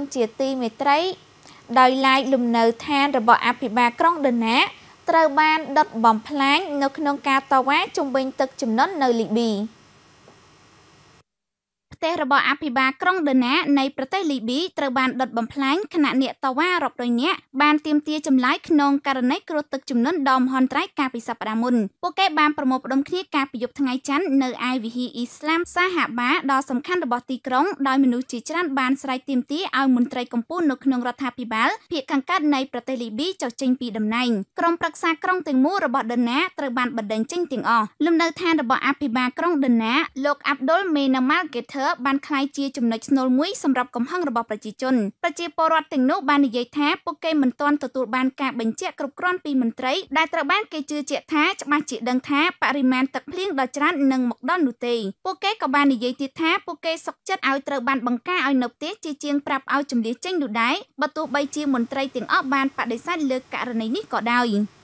ជាទីមេត្រីដោយឡែកលំនៅឋានរបស់អភិបាលក្រុងដឺណាត្រូវបានដុតបំផ្លាញនៅក្នុងការតវ៉ាជំវិញទឹកជំនន់នៅលីប៊ីផ្ទះរបស់អភិបាលក្រុងដឺណានៃប្រទេសលីប៊ីត្រូវបានដុតបំផ្លាញខណៈអ្នកតវ៉ារាប់រយនាក់បានទាមទារចម្លើយក្នុងករណីគ្រោះទឹកជំនន់ដ៏មហន្តរាយកាលពីសប្តាហ៍មុនពួកគេបានប្រមូលផ្ដុំគ្នាកាលពីយប់ថ្ងៃច័ន្ទនៅឯវិហារអ៊ីស្លាមសាហាបាដ៏សំខាន់របស់ទីក្រុងដោយមនុស្សជាច្រើនបានស្រែកទាមទារឲ្យមន្ត្រីកម្ពុជានៅក្នុងរដ្ឋាភិបាលភាគខាងកើតនៃប្រទេសលីប៊ីចុះចេញពីតំណែងក្រុមប្រឹក្សាក្រុងទាំងមូលរបស់ដឺណាត្រូវបានបណ្តេញចេញទាំងអស់លំនៅឋានរបស់អភិបាលក្រុងដឺណាលោកអាប់ឌុលមេណាម៉ាល់ហ្គេធើបានក្លាយជាចំណុចស្នូលមួយសម្រាប់កំហឹងរបស់ប្រជាពលរដ្ឋទាំងនោះបាននិយាយថាពួកគេមិនទាន់ទទួលបានការបញ្ជាក់គ្រប់គ្រាន់ពីមន្ត្រីដែលត្រូវបានគេជឿជាក់ថាច្បាស់ជាដឹងថាបរិមាណទឹកភ្លៀងដ៏ច្រើននឹងមកដល់នោះទេពួកគេក៏បាននិយាយទៀតថាពួកគេសុខចិត្តឲ្យត្រូវបានបង្ការឲ្យនៅផ្ទះជាជាងប្រាប់ឲ្យជម្លៀសចេញនោះដែរបើទោះបីជាមន្ត្រីទាំងអស់បានបដិសេធលើករណីនេះក៏ដោយ